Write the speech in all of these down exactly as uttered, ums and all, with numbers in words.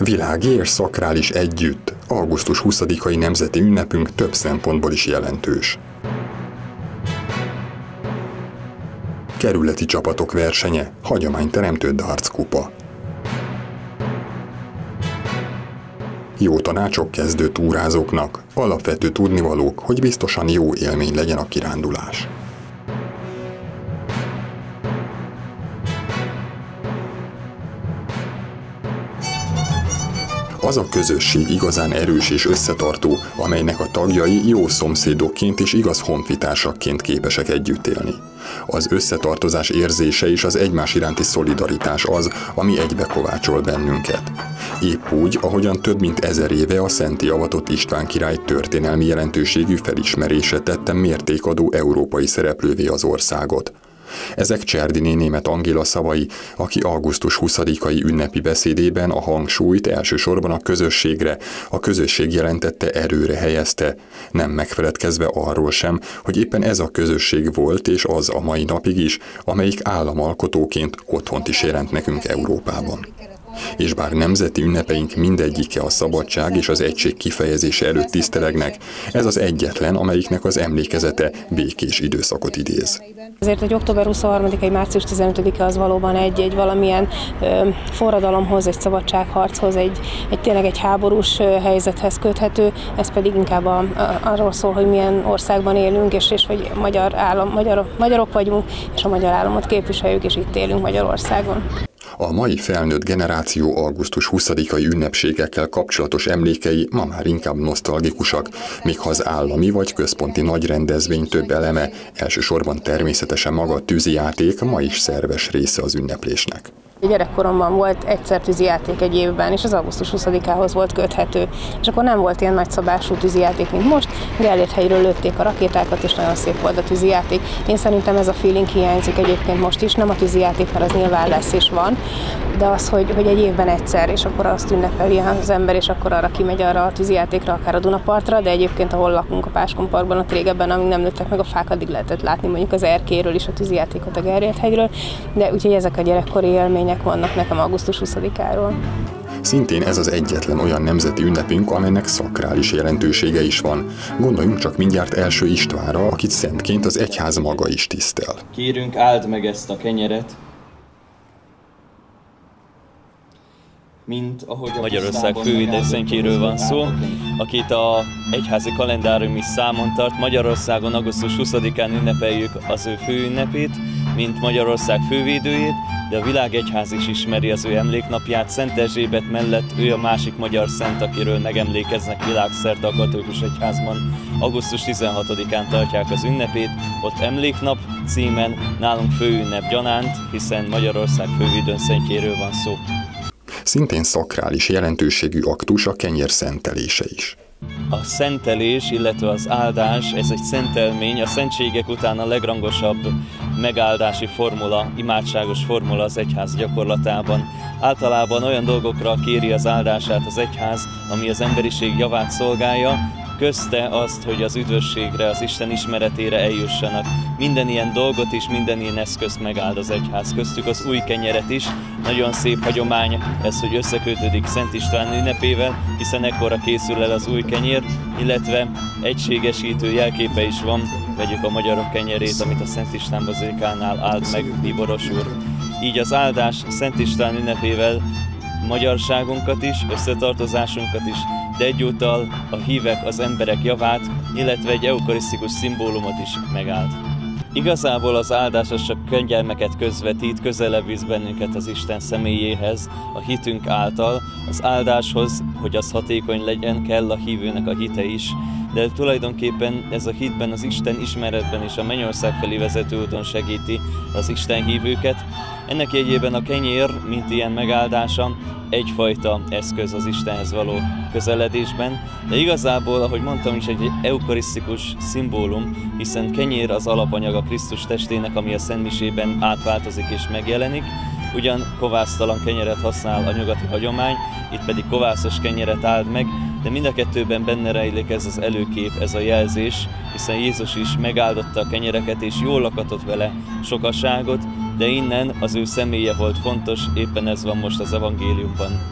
Világi és szakrális együtt, augusztus huszadikai nemzeti ünnepünk több szempontból is jelentős. Kerületi csapatok versenye, hagyományteremtő darts-kupa. Jó tanácsok kezdő túrázóknak, alapvető tudnivalók, hogy biztosan jó élmény legyen a kirándulás. Az a közösség igazán erős és összetartó, amelynek a tagjai jó szomszédokként és igaz honfitársakként képesek együtt élni. Az összetartozás érzése és az egymás iránti szolidaritás az, ami egybekovácsol bennünket. Épp úgy, ahogyan több mint ezer éve a szentté avatott István király történelmi jelentőségű felismerése tette mértékadó európai szereplővé az országot. Ezek Cserdiné német Angéla szavai, aki augusztus huszadikai ünnepi beszédében a hangsúlyt elsősorban a közösségre, a közösség jelentette erőre helyezte, nem megfeledkezve arról sem, hogy éppen ez a közösség volt és az a mai napig is, amelyik államalkotóként otthont is jelent nekünk Európában. És bár nemzeti ünnepeink mindegyike a szabadság és az egység kifejezése előtt tisztelegnek, ez az egyetlen, amelyiknek az emlékezete békés időszakot idéz. Ezért egy október huszonharmadikai március tizenötödike az valóban egy, egy valamilyen ö, forradalomhoz, egy szabadságharchoz, egy, egy tényleg egy háborús helyzethez köthető, ez pedig inkább a, a, arról szól, hogy milyen országban élünk, és, és hogy magyar állam, magyar, magyarok vagyunk, és a magyar államot képviseljük, és itt élünk Magyarországon. A mai felnőtt generáció augusztus huszadikai ünnepségekkel kapcsolatos emlékei ma már inkább nosztalgikusak, míg ha az állami vagy központi nagy rendezvény több eleme, elsősorban természetesen maga a tűzijáték, ma is szerves része az ünneplésnek. Gyerekkoromban volt egyszer tűzijáték egy évben, és az augusztus huszadikához volt köthető. És akkor nem volt ilyen nagyszabású tűzijáték, mint most. Gellérthegyről lőtték a rakétákat, és nagyon szép volt a tűzijáték. Én szerintem ez a feeling hiányzik egyébként most is, nem a tűzijáték, mert az nyilván lesz és van, de az, hogy, hogy egy évben egyszer, és akkor azt ünnepeli az ember, és akkor arra kimegy arra a tűzijátékra, akár a Dunapartra, de egyébként ahol lakunk a Páskon Parkban, ott régebben, amíg nem lőttek meg a fák, addig lehetett látni mondjuk az erkéről is a tűzijátékot a Gellérthegyről, de úgyhogy ezek a gyerekkori élmények vannak nekem augusztus huszadikáról. Szintén ez az egyetlen olyan nemzeti ünnepünk, amelynek szakrális jelentősége is van. Gondoljunk csak mindjárt első Istvánra, akit szentként az egyház maga is tisztel. Kérünk, áld meg ezt a kenyeret, mint ahogy a Magyarország főédesszentjéről van szó, akit a egyházi kalendárium is számon tart. Magyarországon augusztus huszadikán ünnepeljük az ő főünnepét, mint Magyarország fővédőjét, de a világegyház is ismeri az ő emléknapját. Szent Erzsébet mellett ő a másik magyar szent, akiről megemlékeznek világszerte a katolikus egyházban. augusztus tizenhatodikán tartják az ünnepét, ott emléknap címen, nálunk főünnep gyanánt, hiszen Magyarország fővédőn szentjéről van szó. Szintén szakrális jelentőségű aktus a kenyér szentelése is. A szentelés, illetve az áldás, ez egy szentelmény, a szentségek után a legrangosabb megáldási formula, imádságos formula az egyház gyakorlatában. Általában olyan dolgokra kéri az áldását az egyház, ami az emberiség javát szolgálja, közte azt, hogy az üdvösségre, az Isten ismeretére eljussanak. Minden ilyen dolgot is, minden ilyen eszközt megáld az egyház, köztük az új kenyeret is. Nagyon szép hagyomány ez, hogy összekötődik Szent István ünnepével, hiszen ekkora készül el az új kenyér, illetve egységesítő jelképe is van. Vegyük a magyarok kenyerét, amit a Szent István bazilikánál áld meg Bíboros úr. Így az áldás Szent István ünnepével magyarságunkat is, összetartozásunkat is, de egyúttal a hívek, az emberek javát, illetve egy eukarisztikus szimbólumot is megáld. Igazából az áldás az csak kegyelmeket közvetít, közelebb visz bennünket az Isten személyéhez, a hitünk által. Az áldáshoz, hogy az hatékony legyen, kell a hívőnek a hite is, de tulajdonképpen ez a hitben, az Isten ismeretben és a mennyország felé vezető úton segíti az Isten hívőket. Ennek jegyében a kenyér, mint ilyen megáldása, egyfajta eszköz az Istenhez való közeledésben, de igazából, ahogy mondtam is, egy eukarisztikus szimbólum, hiszen kenyér az alapanyag a Krisztus testének, ami a szentmisében átváltozik és megjelenik. Ugyan kovásztalan kenyeret használ a nyugati hagyomány, itt pedig kovászos kenyeret áld meg, de mind a kettőben benne rejlik ez az előkép, ez a jelzés, hiszen Jézus is megáldotta a kenyereket és jól lakatott vele sokaságot, de innen az ő személye volt fontos, éppen ez van most az evangéliumban.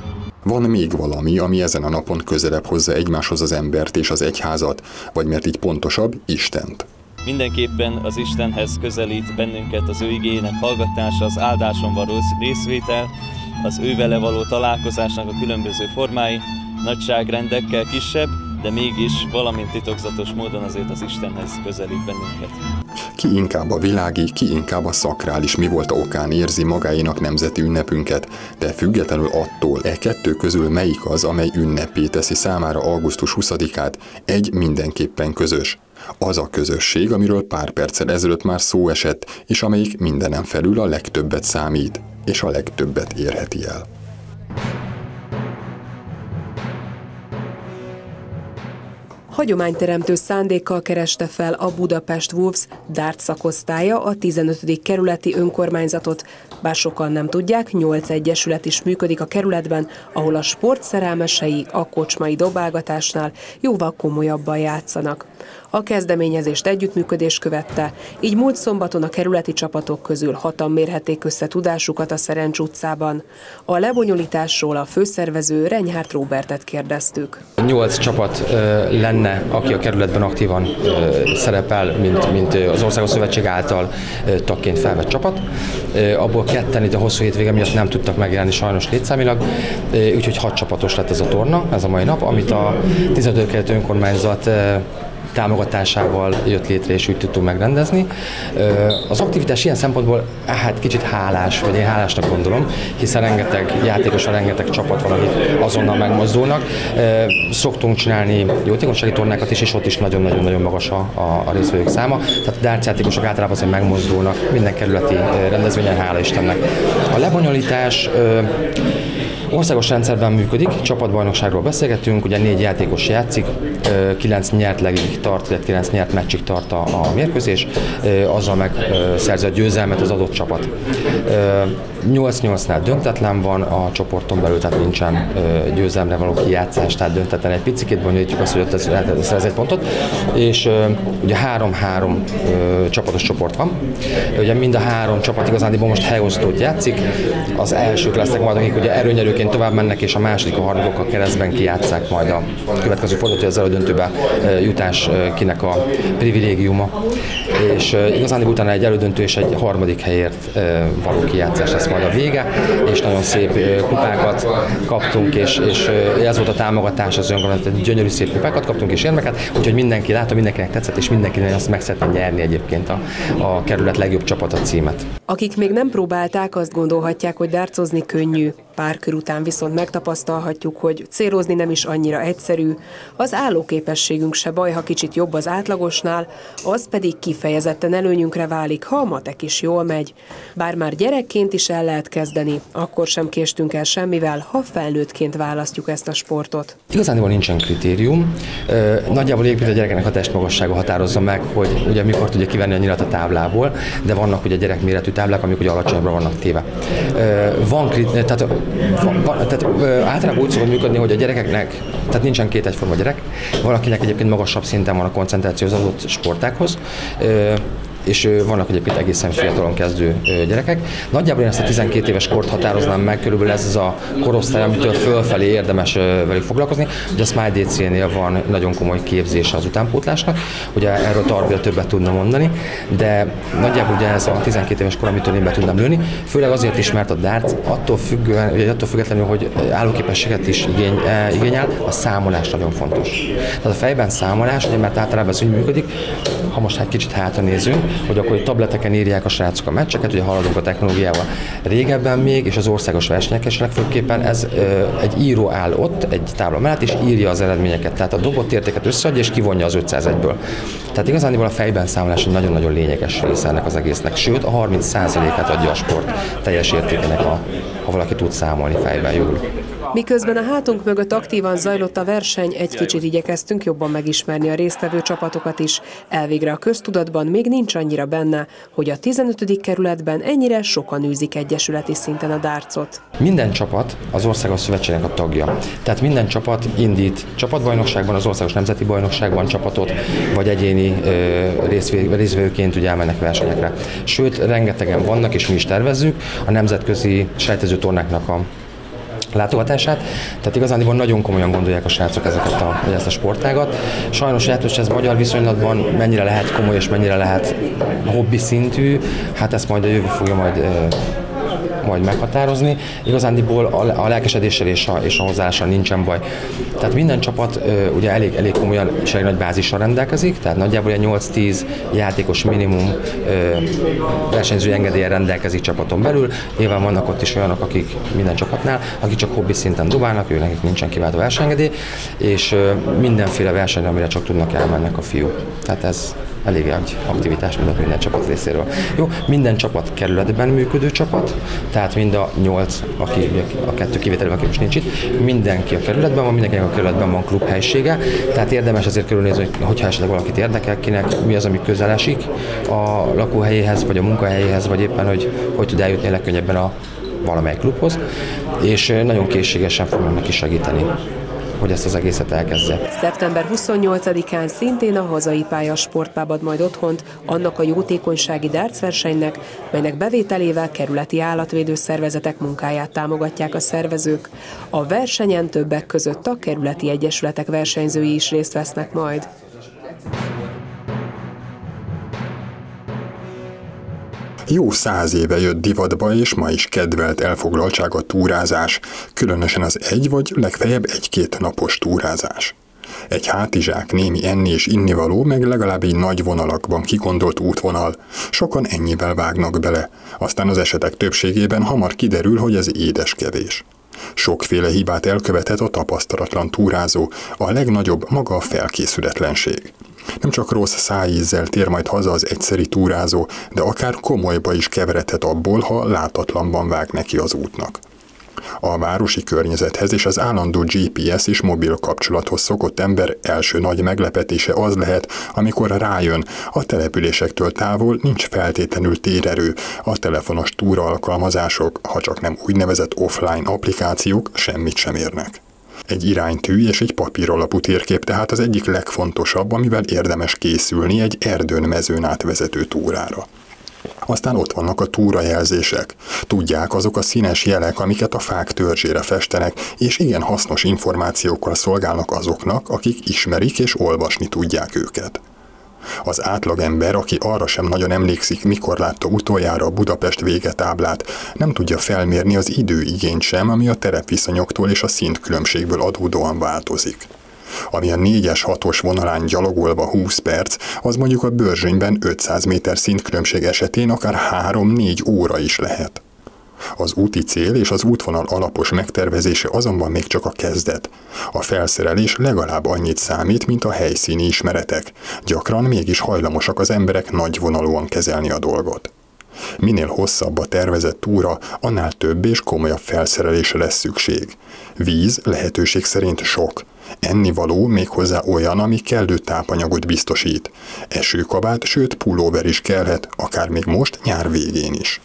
Van még valami, ami ezen a napon közelebb hozza egymáshoz az embert és az egyházat, vagy mert így pontosabb, Istent. Mindenképpen az Istenhez közelít bennünket az ő igéjének hallgatása, az áldáson való részvétel, az ő vele való találkozásnak a különböző formái, nagyságrendekkel kisebb, de mégis valamint titokzatos módon azért az Istenhez közelít bennünket. Ki inkább a világi, ki inkább a szakrális mi volt okán érzi magáénak nemzeti ünnepünket, de függetlenül attól, e kettő közül melyik az, amely ünnepé teszi számára augusztus huszadikát, egy mindenképpen közös. Az a közösség, amiről pár perccel ezelőtt már szó esett, és amelyik mindenen felül a legtöbbet számít, és a legtöbbet érheti el. Hagyományteremtő szándékkal kereste fel a Budapest Wolves darts szakosztálya a tizenötödik kerületi önkormányzatot. Bár sokan nem tudják, nyolc egyesület is működik a kerületben, ahol a sport szerelmesei a kocsmai dobálgatásnál jóval komolyabban játszanak. A kezdeményezést együttműködés követte, így múlt szombaton a kerületi csapatok közül hatan mérhették össze tudásukat a Szerencs utcában. A lebonyolításról a főszervező Renyhárt Róbertet kérdeztük. Nyolc csapat lenne, aki a kerületben aktívan szerepel, mint, mint az Országos Szövetség által tagként felvett csapat. Abból ketten itt a hosszú hétvége miatt nem tudtak megjelenni sajnos létszámilag, úgyhogy hat csapatos lett ez a torna, ez a mai nap, amit a tizenötödik kerületi önkormányzat támogatásával jött létre, és úgy tudtunk megrendezni. Az aktivitás ilyen szempontból hát kicsit hálás, vagy én hálásnak gondolom, hiszen rengeteg játékos, rengeteg csapat van, akik azonnal megmozdulnak. Szoktunk csinálni jótékonysági tornákat is, és ott is nagyon-nagyon magas a, a, a résztvevők száma. Tehát a darts játékosok általában azért megmozdulnak minden kerületi rendezvényen, hála Istennek. A lebonyolítás országos rendszerben működik, csapatbajnokságról beszélgetünk, ugye négy játékos játszik, kilenc nyert legig tart, illetve kilenc nyert meccsig tart a, a mérkőzés, azzal meg szerzi a győzelmet az adott csapat. nyolc nyolcnál döntetlen van a csoporton belül, tehát nincsen győzelemre való kijátszás, tehát döntetlen egy picikét bonyolítjuk azt, hogy ott lehet szerez egy pontot, és ugye három-három csapatos csoport van. Ugye mind a három csapat igazándiból most helyosztót játszik, az elsők lesznek majd, akik ugye erőnyerőként tovább mennek, és a második, a harmadok a keresztben kijátszák majd a következő fordulót, hogy az elődöntőbe jutás kinek a privilégiuma. És igazándiból utána egy elődöntő és egy harmadik helyért való kijátszás lesz majd a vége, és nagyon szép kupákat kaptunk, és, és ez volt a támogatás az önkormányzat, gyönyörű szép kupákat kaptunk, és érmeket, úgyhogy mindenki látta, mindenkinek tetszett, és mindenkinek azt meg szeretne nyerni egyébként a, a kerület legjobb csapata címet. Akik még nem próbálták, azt gondolhatják, hogy darcozni könnyű. Pár kör után viszont megtapasztalhatjuk, hogy célozni nem is annyira egyszerű, az állóképességünk se baj, ha kicsit jobb az átlagosnál, az pedig kifejezetten előnyünkre válik, ha a matek is jól megy. Bár már gyerekként is el lehet kezdeni, akkor sem késtünk el semmivel, ha felnőttként választjuk ezt a sportot. Igazából nincsen kritérium. Nagyjából épít a gyereknek a testmagassága határozza meg, hogy ugye mikor tudja kivenni a nyilat a táblából, de vannak ugye gyerekméretű táblák, amik ugye alacsonyabbra vannak téve. Van kritérium, tehát Van, van, tehát ö, általában úgy szokott működni, hogy a gyerekeknek, tehát nincsen két egyforma gyerek, valakinek egyébként magasabb szinten van a koncentráció az adott sportákhoz, ö, és vannak egyébként egészen fiatalon kezdő gyerekek. Nagyjából én ezt a tizenkét éves kort határoznám meg, körülbelül ez az a korosztály, amitől fölfelé érdemes velük foglalkozni. Ugye a Smile dé cé-nél van nagyon komoly képzése az utánpótlásnak, ugye erről Tarbia többet tudna mondani, de nagyjából ugye ez a tizenkét éves kor, amitől én be tudnám lőni, főleg azért is, mert a darts attól, függően, ugye attól függetlenül, hogy állóképességet is igény, igényel, a számolás nagyon fontos. Tehát a fejben számolás, ugye, mert általában ez úgy működik, ha most egy kicsit hátra nézünk, hogy akkor tableteken írják a srácok a meccseket, ugye haladunk a technológiával. Régebben még, és az országos versenyeken is legfőképpen, ez ö, egy író áll ott, egy tábla mellett, és írja az eredményeket. Tehát a dobott értéket összeadja, és kivonja az ötszázegyből. Tehát igazániból a fejben számolás egy nagyon-nagyon lényeges része ennek az egésznek. Sőt, a harminc százalékát adja a sport teljes értékének, a, ha valaki tud számolni fejben jól. Miközben a hátunk mögött aktívan zajlott a verseny, egy kicsit igyekeztünk jobban megismerni a résztvevő csapatokat is. Elvégre a köztudatban még nincs annyira benne, hogy a tizenötödik kerületben ennyire sokan űzik egyesületi szinten a dartsot. Minden csapat az Országos Szövetségnek a tagja. Tehát minden csapat indít csapatbajnokságban, az Országos Nemzeti Bajnokságban csapatot, vagy egyéni részvevőként ugye elmennek versenyekre. Sőt, rengetegen vannak, és mi is tervezzük a nemzetközi sejtező tornáknak a látogatását. Tehát igazából nagyon komolyan gondolják a srácok ezeket a, ezt a sportágat. Sajnos lehet, hogy ez magyar viszonylatban mennyire lehet komoly és mennyire lehet hobbi szintű, hát ezt majd a jövő fogja majd majd meghatározni. Igazándiból a, a lelkesedéssel és a, és a hozzáállással nincsen baj. Tehát minden csapat ugye elég, elég komolyan és elég nagy bázissal rendelkezik, tehát nagyjából egy nyolc-tíz játékos minimum versenyzői engedéllyel rendelkezik csapaton belül. Nyilván vannak ott is olyanok, akik minden csapatnál, akik csak hobbi szinten dobálnak, ők nekik nincsen kiváltó versenyengedély, és mindenféle versenyre, amire csak tudnak, elmennek a fiúk. Tehát ez elég egy aktivitás mutat minden csapat részéről. Jó, minden csapat kerületben működő csapat, tehát mind a nyolc, aki, a kettő kivételben, aki most nincs itt, mindenki a kerületben van, mindenkinek a kerületben van klubhelyisége, tehát érdemes azért körülnézni, hogy hogyha esetleg valakit érdekel, kinek mi az, ami közel esik a lakóhelyéhez, vagy a munkahelyéhez, vagy éppen, hogy hogy tud eljutni legkönnyebben a valamely klubhoz, és nagyon készségesen fognak neki segíteni, hogy ezt az egészet elkezdje. szeptember huszonnyolcadikán szintén a hazai pálya sportpában ad majd otthont annak a jótékonysági dárcversenynek, melynek bevételével kerületi állatvédő szervezetek munkáját támogatják a szervezők. A versenyen többek között a kerületi egyesületek versenyzői is részt vesznek majd. Jó száz éve jött divatba, és ma is kedvelt elfoglaltság a túrázás, különösen az egy vagy legfeljebb egy-két napos túrázás. Egy hátizsák, némi enni és innivaló, meg legalább egy nagy vonalakban kigondolt útvonal. Sokan ennyivel vágnak bele, aztán az esetek többségében hamar kiderül, hogy ez édeskevés. Sokféle hibát elkövethet a tapasztalatlan túrázó, a legnagyobb maga a felkészületlenség. Nem csak rossz szájízzel tér majd haza az egyszeri túrázó, de akár komolyba is keveredhet abból, ha látatlanban vág neki az útnak. A városi környezethez és az állandó gé pé es és mobil kapcsolathoz szokott ember első nagy meglepetése az lehet, amikor rájön, a településektől távol nincs feltétlenül térerő, a telefonos túra alkalmazások, ha csak nem úgynevezett offline applikációk semmit sem érnek. Egy iránytű és egy papíralapú térkép tehát az egyik legfontosabb, amivel érdemes készülni egy erdőn mezőn átvezető túrára. Aztán ott vannak a túrajelzések. Tudják, azok a színes jelek, amiket a fák törzsére festenek, és igen hasznos információkkal szolgálnak azoknak, akik ismerik és olvasni tudják őket. Az átlagember, aki arra sem nagyon emlékszik, mikor látta utoljára a Budapest vége táblát, nem tudja felmérni az időigényt sem, ami a terepviszonyoktól és a szintkülönbségből adódóan változik. Ami a négyes hatos vonalán gyalogolva húsz perc, az mondjuk a Börzsönyben ötszáz méter szintkülönbség esetén akár három-négy óra is lehet. Az úti cél és az útvonal alapos megtervezése azonban még csak a kezdet. A felszerelés legalább annyit számít, mint a helyszíni ismeretek. Gyakran mégis hajlamosak az emberek nagyvonalúan kezelni a dolgot. Minél hosszabb a tervezett túra, annál több és komolyabb felszerelésre lesz szükség. Víz lehetőség szerint sok. Ennivaló méghozzá olyan, ami kellő tápanyagot biztosít. Esőkabát, sőt pulóver is kellhet, akár még most nyár végén is.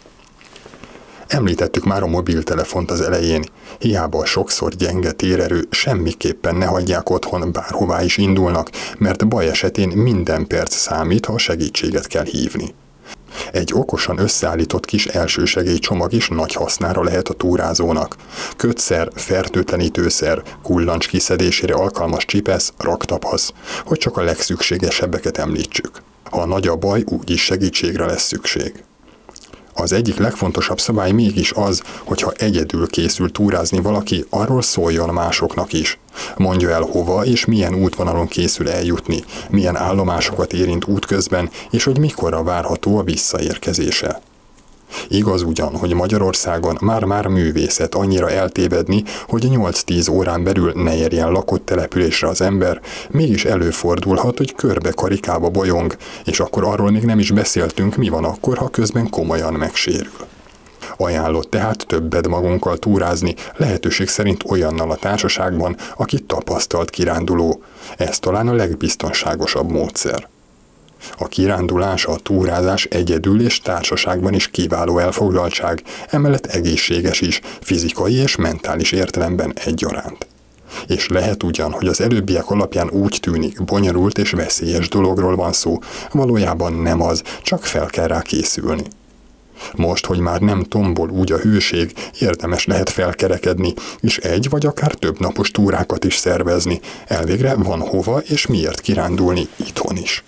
Említettük már a mobiltelefont az elején, hiába a sokszor gyenge térerő, semmiképpen ne hagyják otthon, bárhová is indulnak, mert baj esetén minden perc számít, ha segítséget kell hívni. Egy okosan összeállított kis elsősegélycsomag is nagy hasznára lehet a túrázónak. Kötszer, fertőtlenítőszer, kullancs kiszedésére alkalmas csipesz, raktapasz, hogy csak a legszükségesebbeket említsük. Ha nagy a baj, úgyis segítségre lesz szükség. Az egyik legfontosabb szabály mégis az, hogyha egyedül készül túrázni valaki, arról szóljon másoknak is. Mondja el hova és milyen útvonalon készül eljutni, milyen állomásokat érint útközben, és hogy mikorra várható a visszaérkezése. Igaz ugyan, hogy Magyarországon már-már művészet annyira eltévedni, hogy nyolc-tíz órán belül ne érjen lakott településre az ember, mégis előfordulhat, hogy körbe karikába bolyong, és akkor arról még nem is beszéltünk, mi van akkor, ha közben komolyan megsérül. Ajánlott tehát többet magunkkal túrázni, lehetőség szerint olyannal a társaságban, aki tapasztalt kiránduló. Ez talán a legbiztonságosabb módszer. A kirándulás, a túrázás egyedül és társaságban is kiváló elfoglaltság, emellett egészséges is, fizikai és mentális értelemben egyaránt. És lehet ugyan, hogy az előbbiek alapján úgy tűnik, bonyolult és veszélyes dologról van szó, valójában nem az, csak fel kell rá készülni. Most, hogy már nem tombol úgy a hőség, érdemes lehet felkerekedni, és egy vagy akár több napos túrákat is szervezni. Elvégre van hova és miért kirándulni itthon is.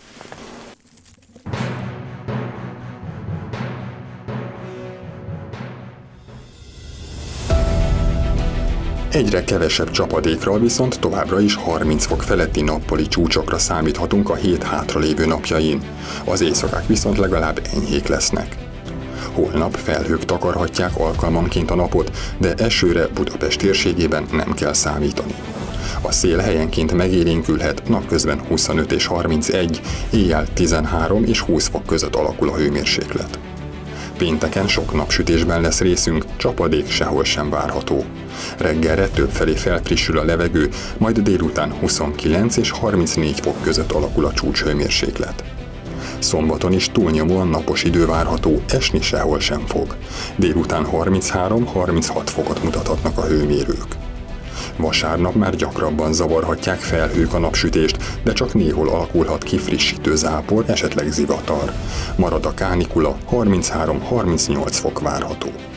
Egyre kevesebb csapadékral viszont továbbra is harminc fok feletti nappali csúcsokra számíthatunk a hét hátralévő napjain. Az éjszakák viszont legalább enyhék lesznek. Holnap felhők takarhatják alkalmanként a napot, de esőre Budapest térségében nem kell számítani. A szél helyenként megélénkülhet, napközben huszonöt és harmincegy, éjjel tizenhárom és húsz fok között alakul a hőmérséklet. Pénteken sok napsütésben lesz részünk, csapadék sehol sem várható. Reggelre többfelé felfrissül a levegő, majd délután huszonkilenc és harmincnégy fok között alakul a csúcshőmérséklet. Szombaton is túlnyomóan napos idő várható, esni sehol sem fog. Délután harminchárom-harminchat fokot mutathatnak a hőmérők. Vasárnap már gyakrabban zavarhatják felhők a napsütést, de csak néhol alakulhat ki frissítő zápor, esetleg zivatar. Marad a kánikula, harminchárom-harmincnyolc fok várható.